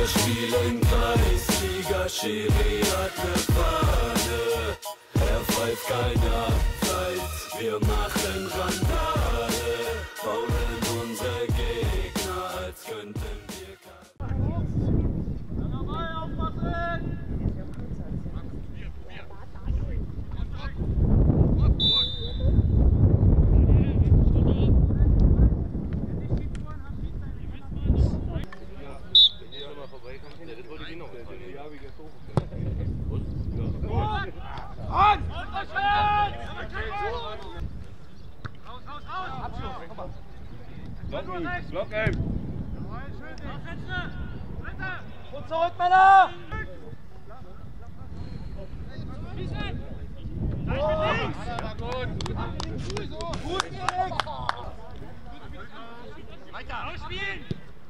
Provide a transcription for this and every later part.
Wir spielen Kreisliga, Schiri hat ne Fahne. Er pfeift keine Abseits, wir machen Randale. Faulen unsere Gegner, als könnten wir Block eben. Und zurück, Männer! Gut, Erik! Weiter! Ausspielen!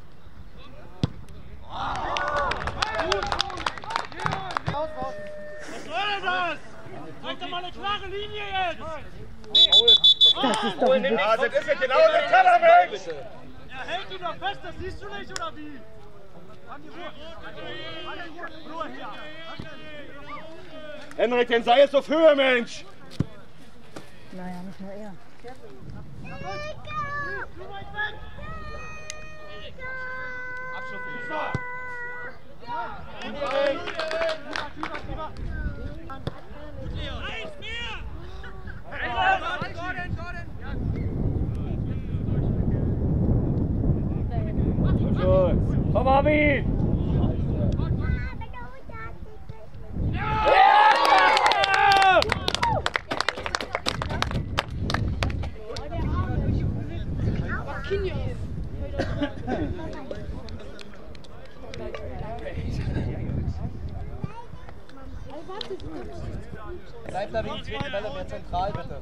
Was soll das? Zeig doch mal eine klare Linie jetzt! Das ist doch ein Witz. Das ist ja genau der Teller, Mensch! Er hält ihn doch fest, das siehst du nicht, oder wie? Haben die Ruhe! Ruhe hier! Henrik, den sei jetzt auf Höhe, Mensch! Naja, nicht nur er. Komm, Armin! Bleibt da wegen zweite Bälle mehr zentral, bitte.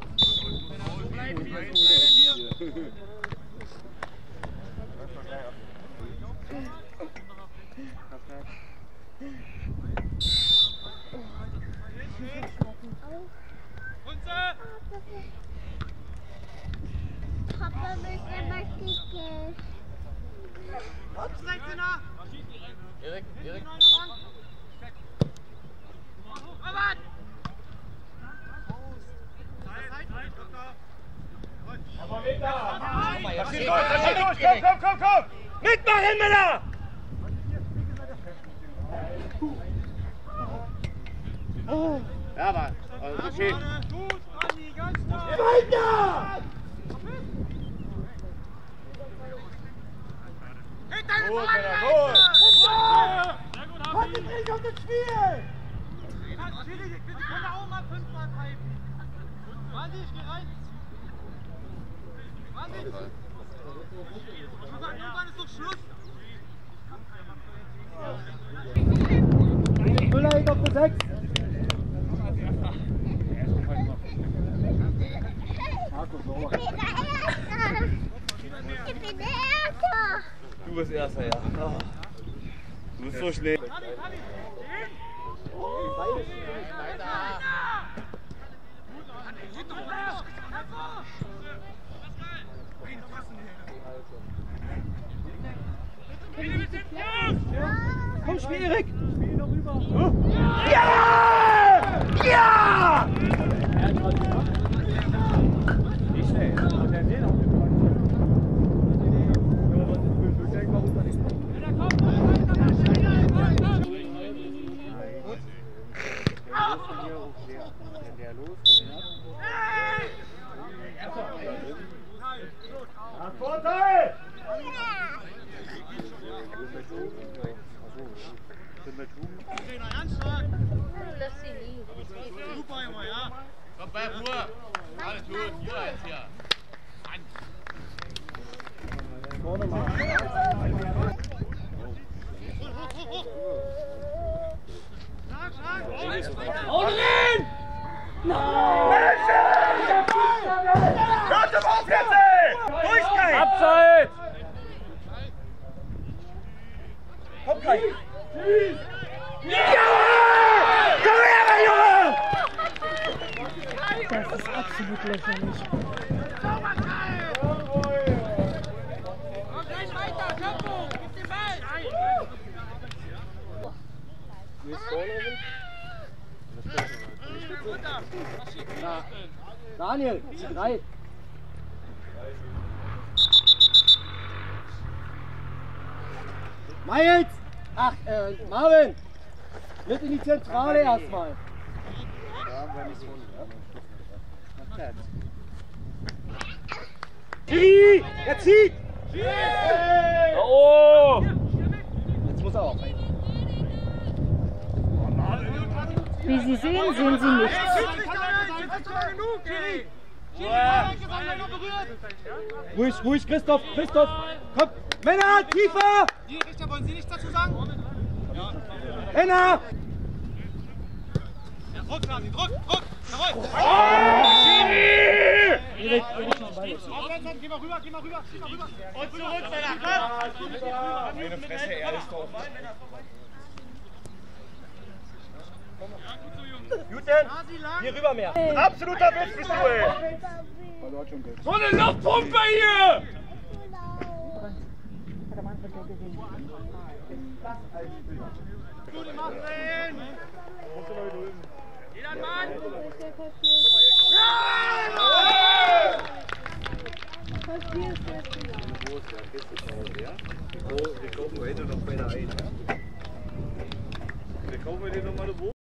Papa möchte mal kicken. Erik, Erik. Komm! Mitmachen, Männer! Ja, Mann. Also, okay. Gut, Andi, ganz nah. Weiter! Gut, Männer, gut! Konzentriert auf das Spiel! Wir können auch mal 5-mal pfeifen. Warte, ich geh rein. Warte. Irgendwann ist doch Schluss. Müller hängt auf der 6. Ich bin der Erste! Du bist Erster, ja. Du bist so schnell. Komm, spiel, Erik! Ja! Ja! Nicht schnell. Vorteil! Lass sie liegen. Super, Junge, ja? Komm bei Ruhe! Alles gut, hier jetzt hier! Vorne mal. Und rein! Nein! Hört doch auf jetzt! Durchgehen! Abzeit! Komm, Kai! Ja! Komm her, mein Junge! Das ist absolut lächerlich. Daniel, 3. Miles! Ach, Marvin! Mit in die Zentrale erstmal. Schiri! Er zieht! Oh! Jetzt muss er auch. Wie Sie sehen, sehen Sie nichts. Ruhig, ruhig, Christoph, Christoph! Komm! Männer, tiefer! Die Richter, wollen Sie nichts dazu sagen? Männer! Ja, Druck, Nasi, Druck, Druck! Jawohl! Aufwärts, geh mal rüber, geh mal rüber, geh mal rüber! Und zurück, Männer! Meine Fresse, er ist doch. Guten! Hier rüber mehr! Absoluter Witz bist du, ey! So eine Luftpumpe hier! Hat am Anfang ja gesehen. Gute Mann! Jeder Mann! Wir kaufen heute noch bei der ein. Wir kaufen heute noch mal eine Wo?